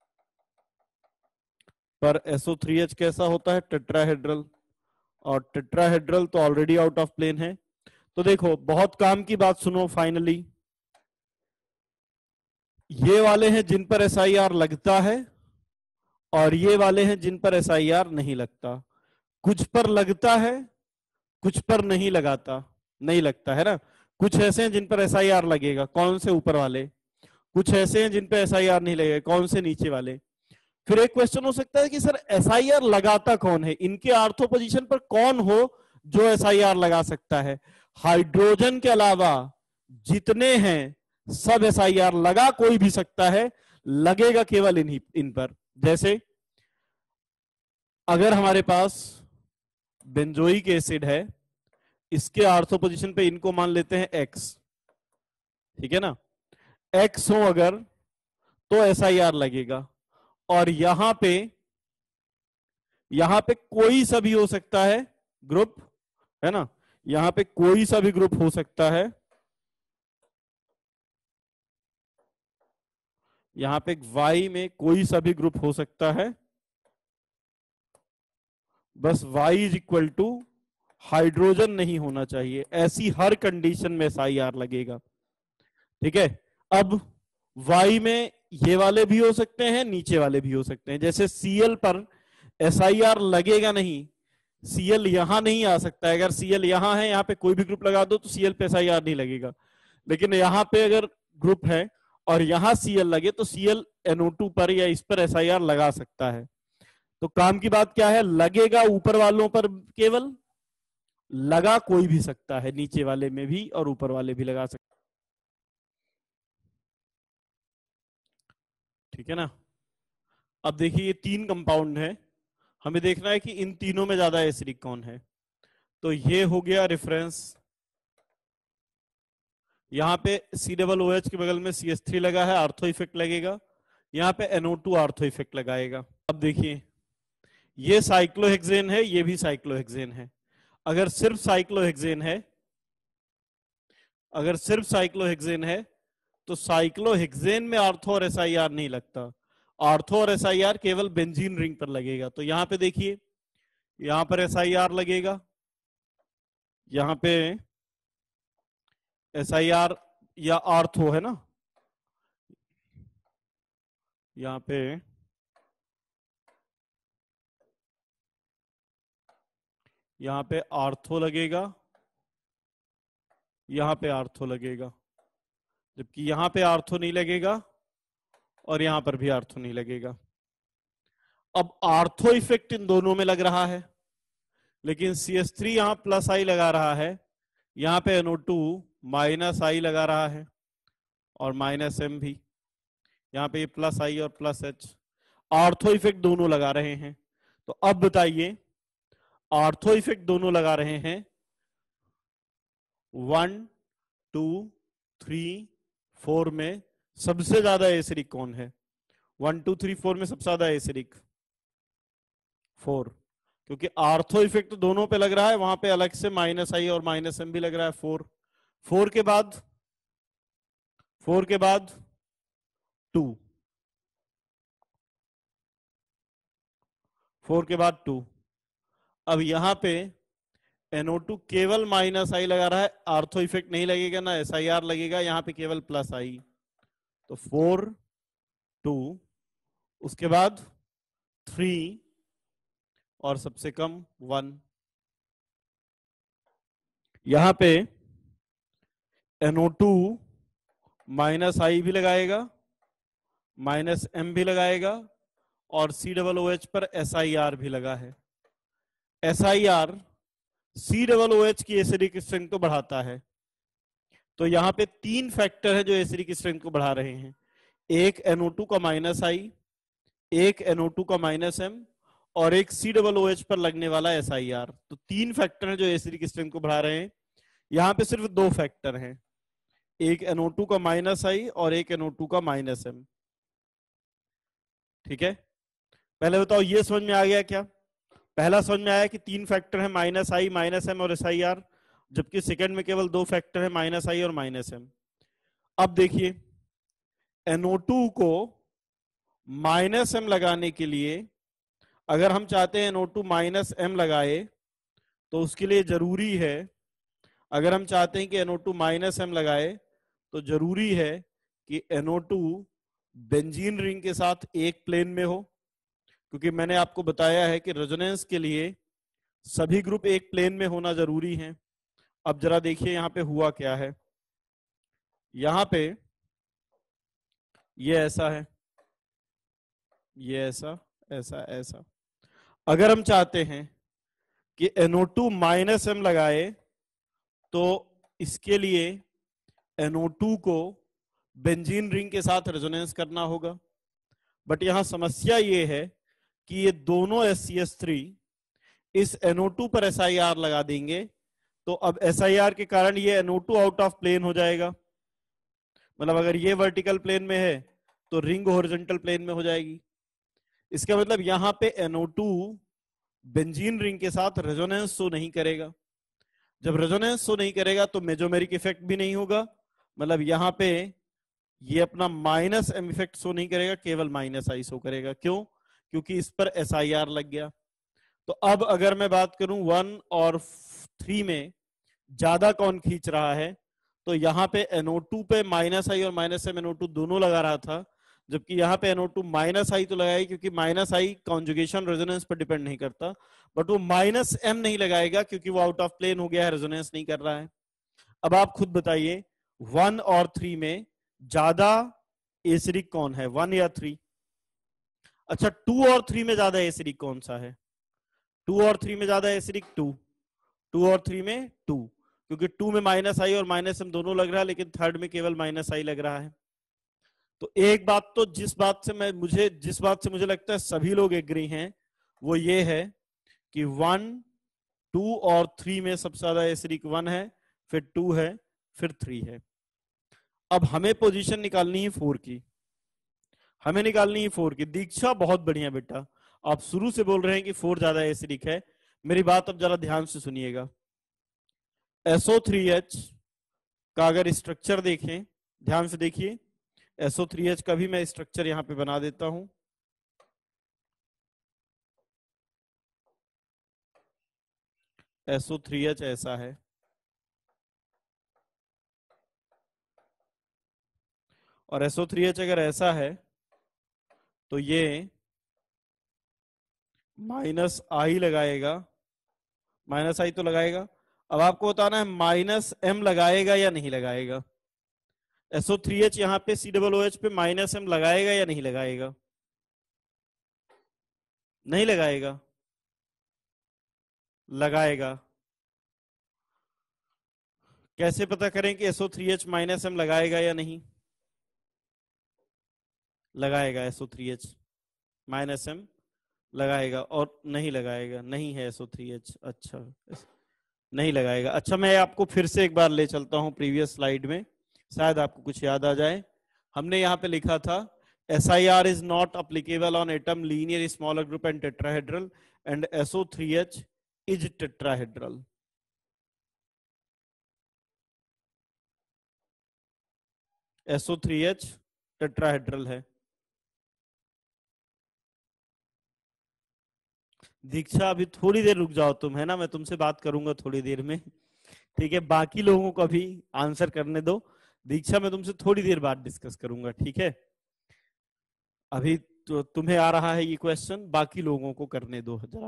पर एस ओ थ्री एच कैसा होता है, टेट्राहेड्रल, और टेट्राहेड्रल तो ऑलरेडी आउट ऑफ प्लेन है। तो देखो, बहुत काम की बात सुनो फाइनली, ये वाले हैं जिन पर एस आई आर लगता है और ये वाले हैं जिन पर एस आई आर नहीं लगता। कुछ पर लगता है, कुछ पर नहीं लगाता, नहीं लगता है ना। कुछ ऐसे हैं जिन पर एस आई आर लगेगा, कौन से, ऊपर वाले। कुछ ऐसे हैं जिन पर एस आई आर नहीं लगेगा, कौन से, नीचे वाले। फिर एक क्वेश्चन हो सकता है कि सर एस आई आर लगाता कौन है, इनके आर्थो पोजीशन पर कौन हो जो एस आई आर लगा सकता है। हाइड्रोजन के अलावा जितने हैं सब एस आई आर लगा कोई भी सकता है, लगेगा केवल इन इन पर। जैसे अगर हमारे पास बेंजोइक एसिड है, इसके आर्थो पोजीशन पे इनको मान लेते हैं एक्स, ठीक है ना, एक्स हो अगर तो एस आई आर लगेगा। और यहां पे यहां पे कोई सा भी हो सकता है ग्रुप, है ना, यहां पे कोई सा भी ग्रुप हो सकता है, यहां पे वाई में कोई सा भी ग्रुप हो सकता है, बस Y is equal to hydrogen नहीं होना चाहिए। ऐसी हर कंडीशन में एस आई आर लगेगा, ठीक है। अब वाई में ये वाले भी हो सकते हैं, नीचे वाले भी हो सकते हैं। जैसे सीएल पर एस आई आर लगेगा नहीं, सीएल यहां नहीं आ सकता है। अगर सीएल यहां है, यहां पे कोई भी ग्रुप लगा दो तो सीएल पे एस आई आर नहीं लगेगा। लेकिन यहां पे अगर ग्रुप है और यहां सीएल लगे तो सीएल एन ओ टू पर या इस पर एस आई आर लगा सकता है। तो काम की बात क्या है, लगेगा ऊपर वालों पर केवल, लगा कोई भी सकता है, नीचे वाले में भी और ऊपर वाले भी लगा सकते, ठीक है ना। अब देखिए, ये तीन कंपाउंड है, हमें देखना है कि इन तीनों में ज्यादा एसिडिक कौन है। तो ये हो गया रेफरेंस, यहाँ पे सी डबल ओ एच के बगल में सी एच थ्री लगा है, आर्थो इफेक्ट लगेगा, यहाँ पे N O two ortho effect लगाएगा। अब देखिए, ये साइक्लोहेक्सेन है, ये भी साइक्लोहेक्सेन है। अगर सिर्फ साइक्लोहेक्सेन है, अगर सिर्फ साइक्लोहेक्सेन है तो साइक्लोहेक्सेन में आर्थो और एस आई आर नहीं लगता, आर्थो और एस आई आर केवल बेंजीन रिंग पर लगेगा। तो यहां पे देखिए, यहां पर एस आई आर लगेगा, यहां पे एस आई आर या आर्थो है ना, यहां पे यहां पे आर्थो लगेगा, यहां पे आर्थो लगेगा, जबकि यहां पे आर्थो नहीं लगेगा और यहां पर भी आर्थो नहीं लगेगा। अब आर्थो इफेक्ट इन दोनों में लग रहा है, लेकिन सी एस थ्री यहां प्लस आई लगा रहा है, यहां पे N O two minus I लगा रहा है और माइनस एम भी, यहां पे प्लस आई और प्लस एच, आर्थो इफेक्ट दोनों लगा रहे हैं। तो अब बताइए, आर्थो इफेक्ट दोनों लगा रहे हैं, वन टू थ्री फोर में सबसे ज्यादा एसिडिक कौन है? वन टू थ्री फोर में सबसे ज्यादा एसिडिक फोर, क्योंकि आर्थो इफेक्ट तो दोनों पे लग रहा है, वहां पे अलग से माइनस आई और माइनस एम भी लग रहा है। फोर फोर के बाद फोर के बाद टू, फोर के बाद टू। अब यहां पे एन ओ टू केवल माइनस आई लगा रहा है, आर्थो इफेक्ट नहीं लगेगा ना एस आई आर लगेगा, यहां पे केवल प्लस आई। तो फोर टू, उसके बाद थ्री और सबसे कम वन। यहां पे N O two minus I भी लगाएगा, माइनस एम भी लगाएगा और सी डबल ओ एच पर एस आई आर भी लगा है। S I R C double O H की एसिडिक स्ट्रेंथ को बढ़ाता है। तो यहां पे तीन फैक्टर है जो एसिडिक स्ट्रेंथ को बढ़ा रहे हैं, एक एन ओ टू का माइनस आई, एक एन ओ टू का माइनस एम और एक सी डबल ओ एच पर लगने वाला एस आई आर। तो तीन फैक्टर हैं जो एसिडिक स्ट्रेंथ को बढ़ा रहे हैं। यहां पे सिर्फ दो फैक्टर हैं, एक एन ओ टू का माइनस आई और एक एन ओ टू का माइनस एम। ठीक है, पहले बताओ ये समझ में आ गया क्या? पहला समझ में आया कि तीन फैक्टर है, माइनस आई, माइनस एम और एस आई आर, जबकि सेकंड में केवल दो फैक्टर है, माइनस आई और माइनस एम। अब देखिए, एन ओ टू को माइनस एम लगाने के लिए अगर हम चाहते हैं N O two minus M लगाए, तो उसके लिए जरूरी है, अगर हम चाहते हैं कि N O two minus M लगाए तो जरूरी है कि N O two benzene ring के साथ एक प्लेन में हो, क्योंकि मैंने आपको बताया है कि रेजोनेंस के लिए सभी ग्रुप एक प्लेन में होना जरूरी है। अब जरा देखिए यहां पे हुआ क्या है, यहां पे ये ऐसा है, ये ऐसा, ऐसा, ऐसा। अगर हम चाहते हैं कि N O two minus M लगाए तो इसके लिए एन ओ टू को बेंजीन रिंग के साथ रेजोनेंस करना होगा। बट यहां समस्या ये है कि ये दोनों एस सी एस थ्री इस एन ओ टू पर एस आई आर लगा देंगे, तो अब एस आई आर के कारण ये N O two out of plane हो जाएगा। मतलब अगर ये वर्टिकल प्लेन में है तो रिंग हॉरिजॉन्टल प्लेन में हो जाएगी। इसका मतलब यहां पे N O two benzene ring के साथ रेजोनेंस शो नहीं करेगा। जब रेजोनेंस शो नहीं करेगा तो मेजोमेरिक इफेक्ट भी नहीं होगा, मतलब यहां पे ये अपना माइनस एम इफेक्ट शो नहीं करेगा, केवल माइनस आई शो करेगा। क्यों? क्योंकि इस पर एस आई आर लग गया। तो अब अगर मैं बात करूं वन और थ्री में ज्यादा कौन खींच रहा है, तो यहां पे एन ओ टू पे माइनस आई और minus M N O two दोनों लगा रहा था, जबकि यहां पे N O two minus I तो लगाएगी, क्योंकि माइनस आई कॉन्जुगेशन रेजोनेंस पर डिपेंड नहीं करता, बट वो माइनस एम नहीं लगाएगा क्योंकि वो आउट ऑफ प्लेन हो गया है, रेजोनेंस नहीं कर रहा है। अब आप खुद बताइए, वन और थ्री में ज्यादा एसिडिक कौन है, वन या थ्री? अच्छा, टू और थ्री में ज्यादा एसिडिक कौन सा है? टू और थ्री में ज्यादा एसिडिक टू, टू और थ्री में टू, क्योंकि टू में माइनस आई और माइनस एम दोनों लग रहा है, लेकिन थर्ड में केवल माइनस आई लग रहा है। तो एक बात तो जिस बात से मैं मुझे जिस बात से मुझे लगता है सभी लोग एग्री हैं, वो ये है कि वन, टू और थ्री में सबसे ज्यादा एसिडिक वन है, फिर टू है, फिर थ्री है। अब हमें पोजीशन निकालनी है फोर की, हमें निकालनी है फोर की। दीक्षा बहुत बढ़िया बेटा, आप शुरू से बोल रहे हैं कि फोर ज्यादा एसिडिक है। मेरी बात अब जरा ध्यान से सुनिएगा। एस ओ थ्री एच का अगर स्ट्रक्चर देखें, ध्यान से देखिए, एस ओ थ्री एच का भी मैं स्ट्रक्चर यहां पे बना देता हूं। एस ओ थ्री एच ऐसा है, और एस ओ थ्री एच अगर ऐसा है तो ये माइनस आई लगाएगा, माइनस आई तो लगाएगा। अब आपको बताना है माइनस एम लगाएगा या नहीं लगाएगा। एस ओ थ्री एच यहाँ पे सी डबल ओ एच पे माइनस एम लगाएगा या नहीं लगाएगा, नहीं लगाएगा, लगाएगा। कैसे पता करें कि S O three H minus M लगाएगा या नहीं, लगाएगा। S O three H minus M लगाएगा, और नहीं लगाएगा, नहीं है एस ओ थ्री एच, अच्छा नहीं लगाएगा। अच्छा मैं आपको फिर से एक बार ले चलता हूं प्रीवियस स्लाइड में, शायद आपको कुछ याद आ जाए। हमने यहाँ पे लिखा था S I R is not applicable on atom linear smaller group and tetrahedral and S O three H is tetrahedral. S O three H tetrahedral है। दीक्षा अभी थोड़ी देर रुक जाओ तुम, है ना, मैं तुमसे बात करूंगा थोड़ी देर में, ठीक है। बाकी लोगों को अभी आंसर करने दो। दीक्षा मैं तुमसे थोड़ी देर बाद डिस्कस करूंगा, ठीक है। अभी तो तुम्हें आ रहा है ये क्वेश्चन, बाकी लोगों को करने दो जरा।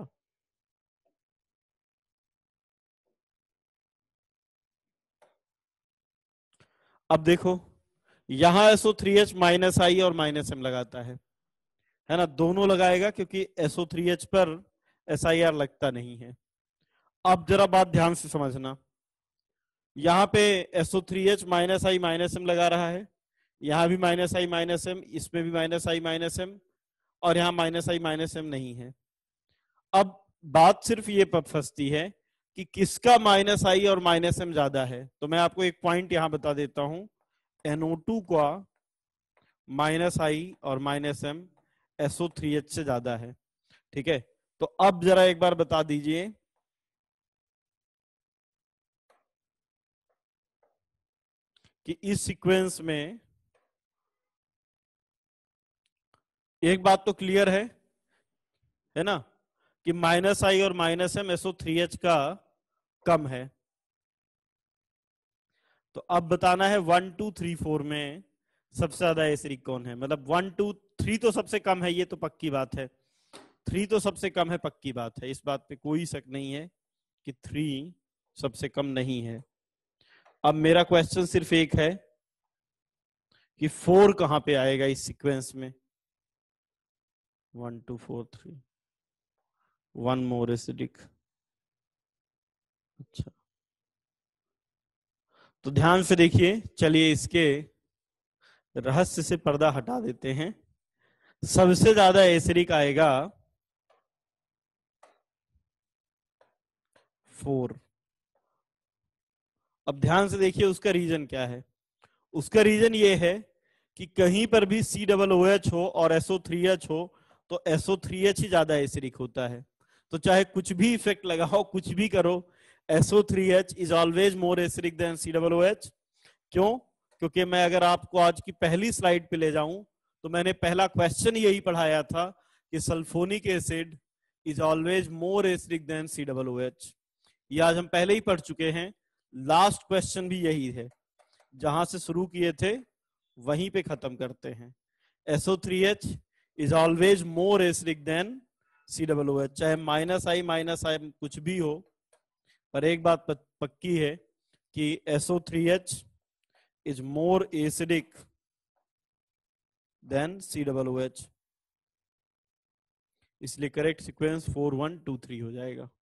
अब देखो यहां S O three H minus I और माइनस एम लगाता है है ना, दोनों लगाएगा क्योंकि एस ओ थ्री एच पर एस आई आर लगता नहीं है। अब जरा बात ध्यान से समझना, यहाँ पे S O three H minus I minus M लगा रहा है, यहाँ भी माइनस आई माइनस एम, इसमें भी माइनस आई माइनस एम, और यहाँ माइनस आई माइनस एम नहीं है। अब बात सिर्फ ये फंसती है कि किसका माइनस आई और माइनस एम ज्यादा है। तो मैं आपको एक पॉइंट यहां बता देता हूं, एन ओ टू का माइनस आई और minus M S O three H से ज्यादा है, ठीक है। तो अब जरा एक बार बता दीजिए कि इस सीक्वेंस में एक बात तो क्लियर है है ना, कि माइनस आई और minus M S O three H का कम है। तो अब बताना है वन टू थ्री फोर में सबसे ज्यादा एसिडिक कौन है। मतलब वन टू थ्री तो सबसे कम है, ये तो पक्की बात है, थ्री तो सबसे कम है, पक्की बात है, इस बात पे कोई शक नहीं है कि थ्री सबसे कम नहीं है। अब मेरा क्वेश्चन सिर्फ एक है कि फोर कहां पे आएगा इस सीक्वेंस में। One two four three, one more acidic. अच्छा तो ध्यान से देखिए, चलिए इसके रहस्य से पर्दा हटा देते हैं। सबसे ज्यादा एसिडिक आएगा फोर। अब ध्यान से देखिए उसका रीजन क्या है। उसका रीजन ये है कि कहीं पर भी सी डबल ओ एच हो और एस ओ थ्री एच हो तो एस ओ थ्री एच ही ज्यादा एसिडिक होता है। तो चाहे कुछ भी इफेक्ट लगाओ, कुछ भी करो, S O three H is always more acidic than C double O H. क्यों? क्योंकि मैं अगर आपको आज की पहली स्लाइड पे ले जाऊं तो मैंने पहला क्वेश्चन यही पढ़ाया था कि sulphonic acid is always more acidic than C double O H. ये आज हम पहले ही पढ़ चुके हैं। लास्ट क्वेश्चन भी यही है, जहां से शुरू किए थे वहीं पे खत्म करते हैं। S O three H is always more acidic than C double O H, चाहे माइनस आई माइनस आई कुछ भी हो, पर एक बात पक्की है कि S O three H is more acidic than C double O H. इसलिए correct sequence four one two three हो जाएगा।